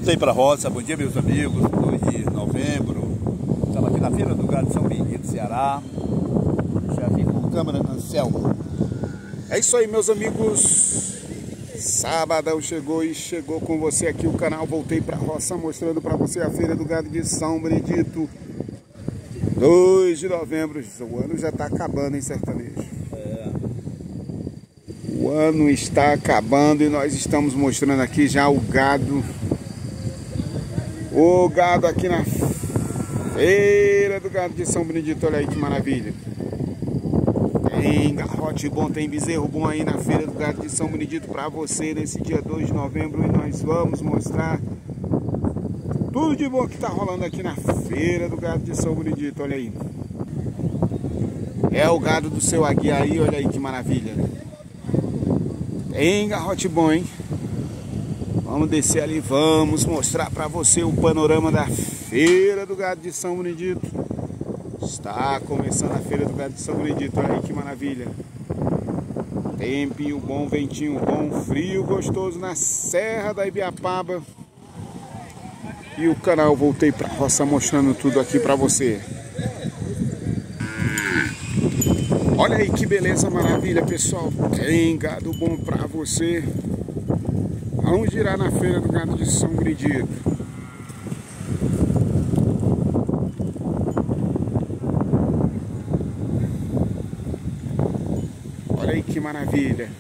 Voltei para a roça. Bom dia, meus amigos. 2 de novembro. Estava aqui na Feira do Gado de São Benedito, Ceará. Já vim com câmera Anselmo. É isso aí, meus amigos. Sabadão chegou e chegou com você aqui o canal Voltei para a Roça, mostrando para você a Feira do Gado de São Benedito. 2 de novembro. O ano já está acabando, hein, sertanejo? O ano está acabando e nós estamos mostrando aqui já o gado. O gado aqui na Feira do Gado de São Benedito. Olha aí que maravilha. Tem garrote bom, tem bezerro bom aí na Feira do Gado de São Benedito para você nesse dia 2 de novembro. E nós vamos mostrar tudo de bom que tá rolando aqui na Feira do Gado de São Benedito. Olha aí. É o gado do seu Aguiar aí, olha aí que maravilha. Tem garrote bom, hein? Vamos descer ali, vamos mostrar para você o panorama da Feira do Gado de São Benedito. Está começando a Feira do Gado de São Benedito, olha aí que maravilha. Tempinho bom, ventinho bom, frio gostoso na Serra da Ibiapaba. E o canal Voltei para a Roça mostrando tudo aqui para você. Olha aí que beleza, maravilha, pessoal. Tem gado bom para você. Vamos girar na Feira do Gado de São Benedito. Olha aí que maravilha.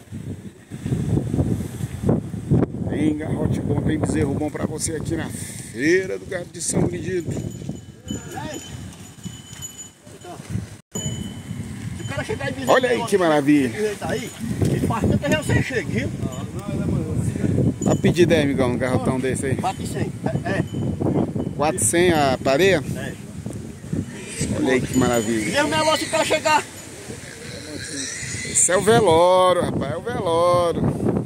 Tem garrote bom, tem bezerro bom para você aqui na Feira do Gado de São Benedito. Olha aí que maravilha. A pedida aí, amigão, um garrotão desse aí. 400. 400 a pareia? É. Olha aí que maravilha. Deu um negócio pra chegar. Esse é o velório, rapaz, é o velório.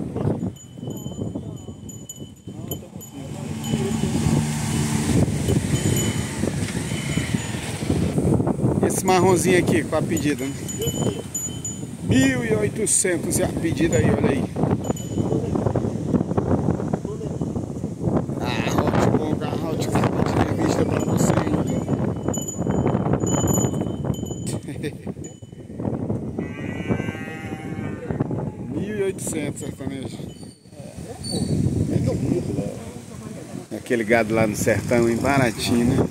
Esse marronzinho aqui com a pedida, né? 1.800 é a pedida aí, olha aí. Garrote bom, garrote que a de vista pra você, hein? 1.800 sertanejo. Aquele gado lá no sertão, hein? Baratinho, né?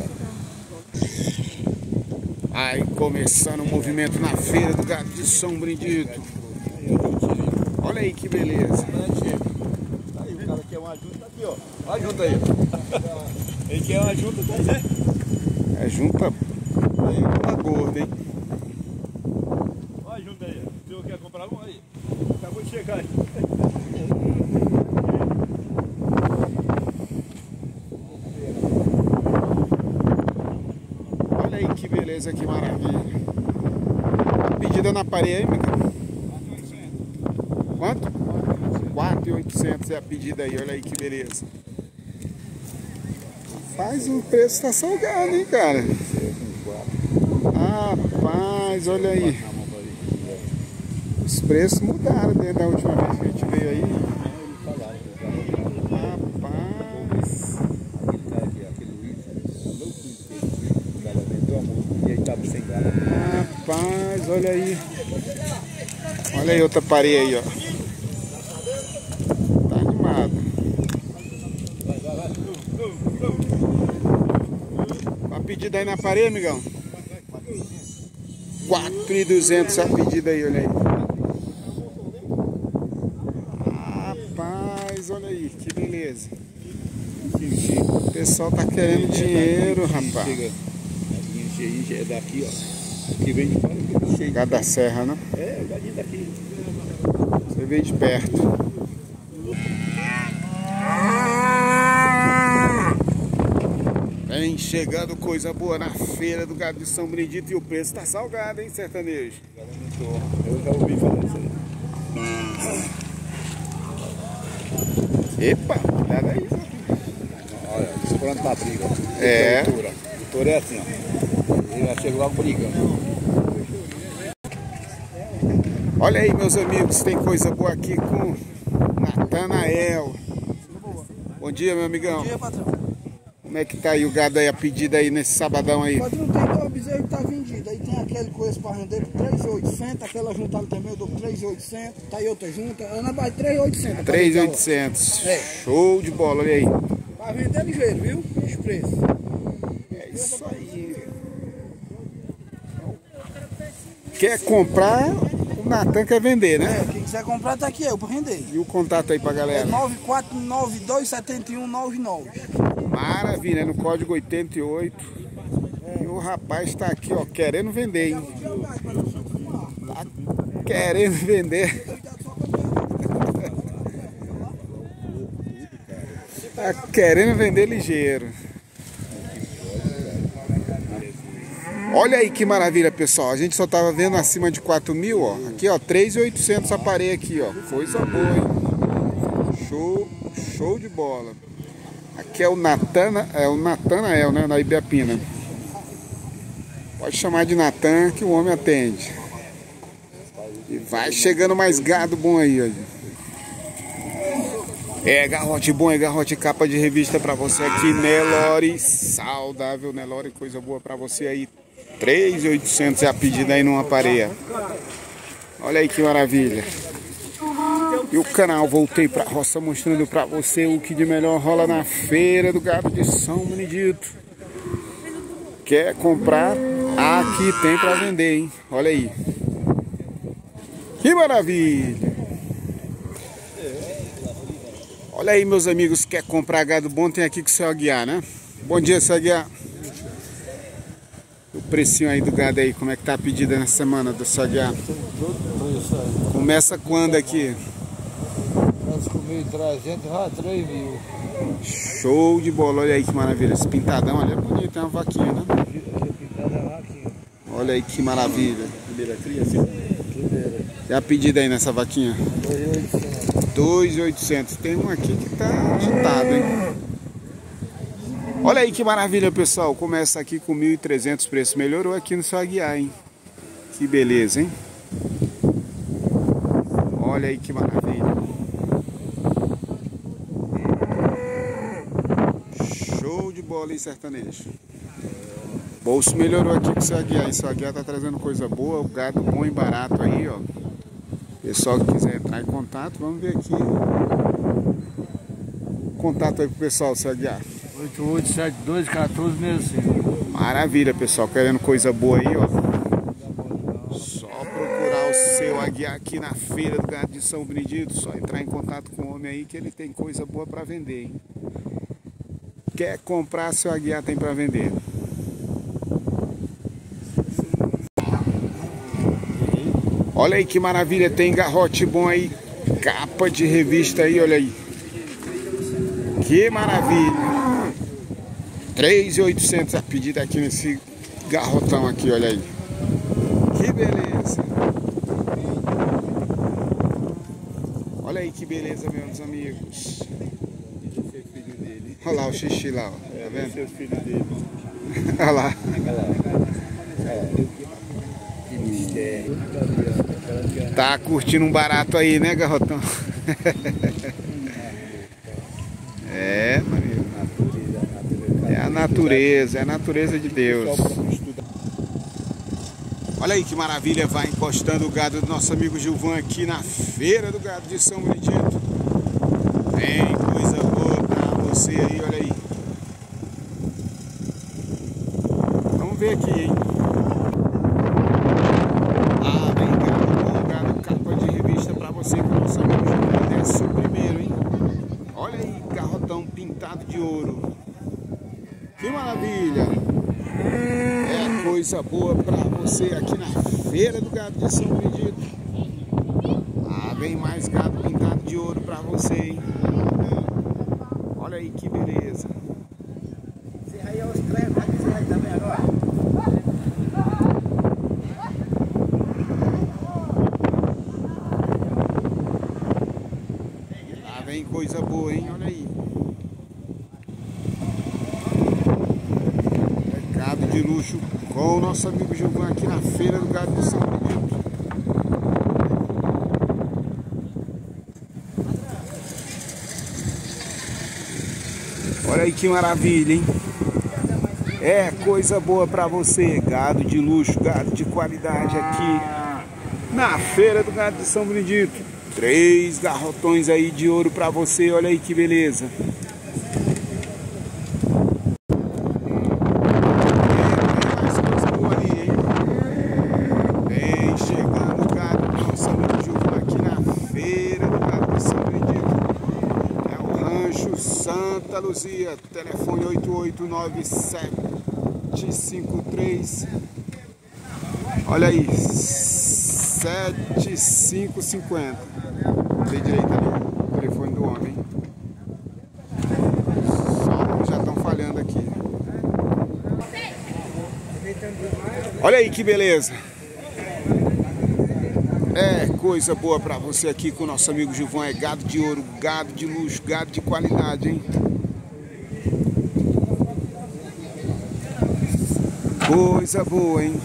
Aí começando o movimento na Feira do Gado de São Benedito. Olha aí que beleza. Aí o cara quer uma junta, tá aqui, ó. Olha a junta aí. Ele quer uma junta, tá aí. É junta gorda, hein? Olha a junta aí. O senhor quer comprar um aí? Acabou de chegar aí. Olha aí que beleza, que maravilha. Pedida na parede aí, meu cara. Quanto? 4.800 é a pedida aí, olha aí que beleza. Rapaz, o preço tá salgado, hein, cara. Rapaz, olha aí. Os preços mudaram desde a última vez que a gente veio aí. Rapaz, olha aí. Olha aí outra parede aí, ó. Tá animado. A pedida aí na parede, amigão? 4.200 a pedida aí, olha aí. Rapaz, olha aí, que beleza. O pessoal tá querendo dinheiro, rapaz. É daqui, ó. Que vem de fora, que cheio. Gado da serra, né? É, o gadinho daqui. Você vem de perto. Vem chegando coisa boa na Feira do Gado de São Benedito e o preço tá salgado, hein, sertanejo? Eu já ouvi falar isso aí. Epa, cuidado aí. Olha, isso pronto pra briga. É. O touro é assim, ó. Ele já chegou logo brigando. Olha aí, meus amigos, tem coisa boa aqui com Natanael. Bom dia, meu amigão. Bom dia, patrão. Como é que tá aí o gado aí, a pedida aí nesse sabadão aí? Patrão, tem 2 bezerros que tá vendido. Aí tem aquele coisa pra render por 3.800, aquela juntada também eu dou por 3.800, tá aí outra junta, Ana vai 3.800. 3.800. É. Show de bola, olha aí. Pra vender ligeiro, viu? Esse preço. É isso aí. Quer comprar, o Natan quer vender, né? Quem quiser comprar tá aqui, eu pra render. E o contato aí pra É galera? 94927199. Maravilha, no código 88. E o rapaz tá aqui, ó, querendo vender, hein? Tá querendo vender. Tá querendo vender ligeiro. Olha aí que maravilha, pessoal. A gente só tava vendo acima de 4.000, ó. Aqui, ó, 3.800 aparelho aqui, ó. Coisa boa, hein? Show de bola. Aqui é o Natanael, né, na Ibiapina. Pode chamar de Natan que o homem atende. E vai chegando mais gado bom aí, ó. É garrote bom, é garrote capa de revista pra você aqui, Nelore, saudável, Nelore, coisa boa pra você aí. 3.800 é a pedida aí numa pareia. Olha aí que maravilha. E o canal Voltei Pra Roça mostrando pra você o que de melhor rola na feira do gado de São Benedito. Quer comprar? Aqui tem pra vender, hein? Olha aí. Que maravilha. Olha aí, meus amigos, quer comprar gado bom, tem aqui com o seu Aguiar, né? Bom dia, seu Aguiar. O precinho aí do gado aí, como é que tá a pedida nessa semana do seu Aguiar? Começa quando aqui? Nós com 1.300, já 3.000. Show de bola, olha aí que maravilha. Esse pintadão, olha, é bonito, é uma vaquinha, né? Olha aí que maravilha. Primeira cria, assim. E a pedida aí nessa vaquinha? 2.800. Tem um aqui que tá agitado, hein? Olha aí que maravilha, pessoal. Começa aqui com 1.300, preço melhorou aqui no seu Aguiar, hein? Que beleza, hein? Olha aí que maravilha. Show de bola aí, sertanejo. Bolso melhorou aqui com o seu Aguiar, hein? Seu Aguiar tá trazendo coisa boa, o gado bom e barato aí, ó. Pessoal que quiser entrar em contato, vamos ver aqui. Contato aí pro pessoal, seu Aguiar. 8872-1465. Maravilha, pessoal. Querendo coisa boa aí, ó. Só procurar o seu Aguiar aqui na feira do gado de São Benedito. Só entrar em contato com o homem aí que ele tem coisa boa pra vender, hein? Quer comprar, seu Aguiar tem pra vender. Olha aí que maravilha, tem garrote bom aí, capa de revista aí, olha aí. Que maravilha. 3.800 a pedida aqui nesse garrotão aqui, olha aí. Que beleza. Olha aí que beleza, meus amigos. Olha lá o xixi lá, ó. Tá vendo? Seus filhos dele. Olha lá. Que mistério. Tá curtindo um barato aí, né, garrotão? É, amigo. É a natureza de Deus. Olha aí que maravilha, vai encostando o gado do nosso amigo Gilvan aqui na feira do gado de São Benedito. Tem coisa boa pra você aí, olha aí. Vamos ver aqui, hein? Ah, vem gado bom, gado capa de revista pra você com o nosso amigo Gilvan. Desce o primeiro, hein? Olha aí, garrotão pintado de ouro. Que maravilha! É coisa boa pra você aqui na feira do gado de São Benedito. Ah, vem mais gado pintado de ouro pra você, hein? Olha aí que beleza. Ah, vem coisa boa, hein? Olha aí. Gado de luxo com o nosso amigo Gilvan aqui na feira do gado de São Benedito. Olha aí que maravilha, hein? É coisa boa pra você. Gado de luxo, gado de qualidade aqui na Feira do Gado de São Benedito. 3 garrotões aí de ouro pra você. Olha aí que beleza. Santa Luzia, telefone 889-753, olha aí, 7550. Tem direito ali o telefone do homem. Só já estão falhando aqui. Olha aí que beleza. É coisa boa pra você aqui com o nosso amigo Gilvan. É gado de ouro, gado de luxo, gado de qualidade, hein? Coisa boa, hein?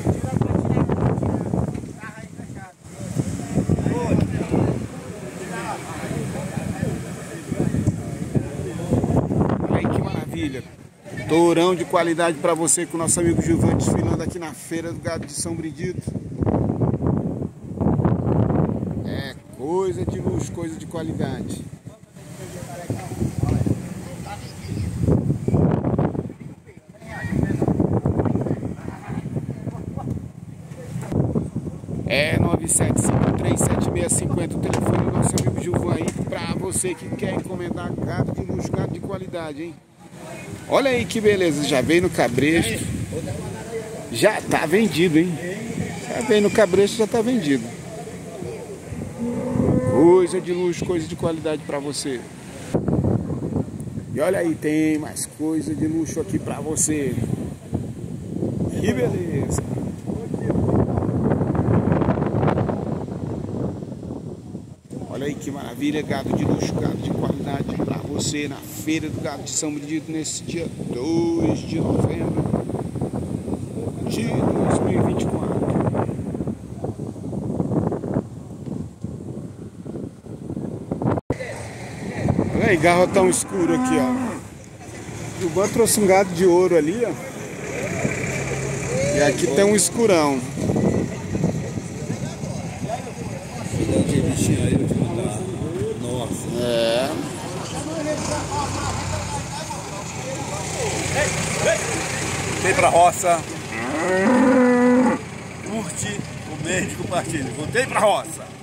Olha aí que maravilha. Tourão de qualidade pra você com o nosso amigo Gilvan, desfilando aqui na Feira do Gado de São Benedito. Coisa de luxo, coisa de qualidade. É 97537650, o telefone do nosso amigo Gilvan aí, pra você que quer encomendar gado de luxo, gado de qualidade, hein? Olha aí que beleza, já veio no cabresto. Já tá vendido, hein? Já veio no cabresto, já tá vendido. Coisa de luxo, coisa de qualidade pra você. E olha aí, tem mais coisa de luxo aqui pra você. Que beleza. Olha aí que maravilha, gado de luxo, gado de qualidade pra você na Feira do Gado de São Benedito nesse dia 2 de novembro de 2024. Olha aí, garrotão escuro aqui, ó. O Gilvan trouxe um gado de ouro ali, ó. E aqui tem um escurão. Que bichinho aí, vou te contar. Nossa. É. Voltei pra roça. Curte, comente, compartilhe. Voltei pra roça.